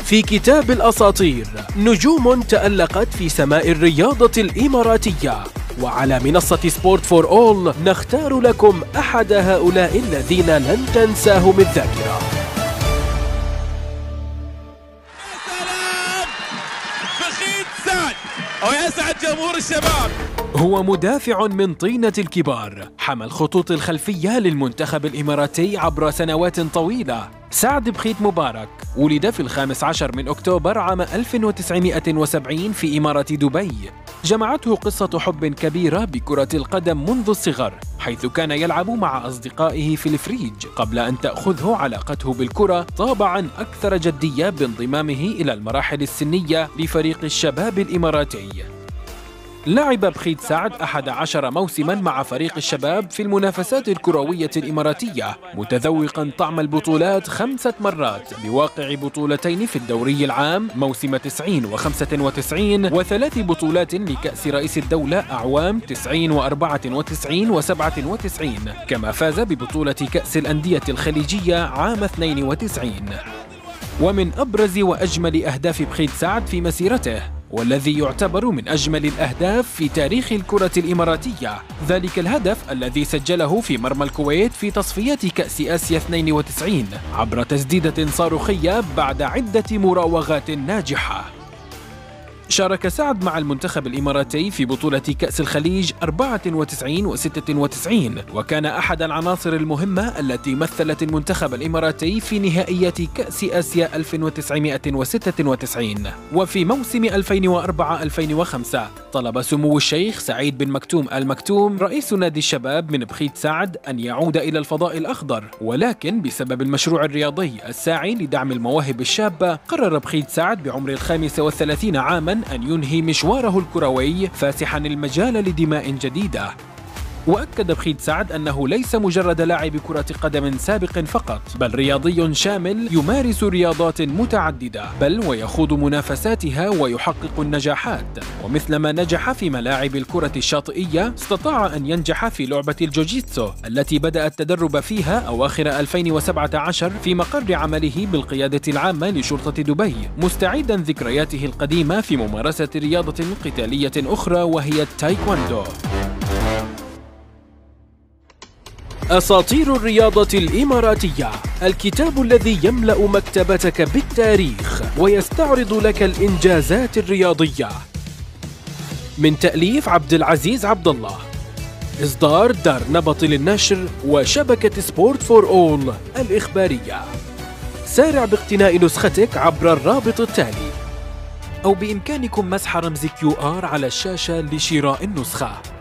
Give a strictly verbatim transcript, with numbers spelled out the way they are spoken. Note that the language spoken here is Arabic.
في كتاب الأساطير نجوم تألقت في سماء الرياضة الإماراتية، وعلى منصة سبورت فور أول نختار لكم أحد هؤلاء الذين لن تنساهم الذاكرة. بخيت سعد ويسعد جمهور الشباب. هو مدافع من طينة الكبار، حمى الخطوط الخلفية للمنتخب الإماراتي عبر سنوات طويلة. سعد بخيت مبارك ولد في الخامس عشر من أكتوبر عام ألف وتسعمائة وسبعين في إمارة دبي. جمعته قصة حب كبيرة بكرة القدم منذ الصغر، حيث كان يلعب مع أصدقائه في الفريج قبل أن تأخذه علاقته بالكرة طابعاً أكثر جدية بانضمامه إلى المراحل السنية لفريق الشباب الإماراتي. لعب بخيت سعد أحد عشر موسماً مع فريق الشباب في المنافسات الكروية الإماراتية، متذوقاً طعم البطولات خمسة مرات بواقع بطولتين في الدوري العام موسم تسعين وخمسة وتسعين، وثلاث بطولات لكأس رئيس الدولة أعوام تسعين وأربعة وتسعين وسبعة وتسعين، كما فاز ببطولة كأس الأندية الخليجية عام اثنين وتسعين. ومن أبرز وأجمل أهداف بخيت سعد في مسيرته، والذي يعتبر من أجمل الأهداف في تاريخ الكرة الإماراتية، ذلك الهدف الذي سجله في مرمى الكويت في تصفيات كأس آسيا اثنين وتسعين عبر تسديدة صاروخية بعد عدة مراوغات ناجحة. شارك سعد مع المنتخب الإماراتي في بطولة كأس الخليج أربعة وتسعين وستة وتسعين، وكان أحد العناصر المهمة التي مثلت المنتخب الإماراتي في نهائيات كأس آسيا ألف وتسعمائة وستة وتسعين. وفي موسم ألفين وأربعة ألفين وخمسة طلب سمو الشيخ سعيد بن مكتوم آل مكتوم رئيس نادي الشباب من بخيت سعد أن يعود إلى الفضاء الأخضر، ولكن بسبب المشروع الرياضي الساعي لدعم المواهب الشابة قرر بخيت سعد بعمر الخامسة والثلاثين عاماً أن ينهي مشواره الكروي فاسحاً المجال لدماء جديدة. وأكد بخيت سعد أنه ليس مجرد لاعب كرة قدم سابق فقط، بل رياضي شامل يمارس رياضات متعددة، بل ويخوض منافساتها ويحقق النجاحات. ومثلما نجح في ملاعب الكرة الشاطئية، استطاع أن ينجح في لعبة الجوجيتسو التي بدأ التدرب فيها أواخر ألفين وسبعة عشر في مقر عمله بالقيادة العامة لشرطة دبي، مستعيدا ذكرياته القديمة في ممارسة رياضة قتالية أخرى وهي التايكواندو. أساطير الرياضة الإماراتية، الكتاب الذي يملأ مكتبتك بالتاريخ ويستعرض لك الإنجازات الرياضية. من تأليف عبد العزيز عبد الله، إصدار دار نبط للنشر وشبكة سبورت فور أول الإخبارية. سارع باقتناء نسختك عبر الرابط التالي، أو بإمكانكم مسح رمز كيو آر على الشاشة لشراء النسخة.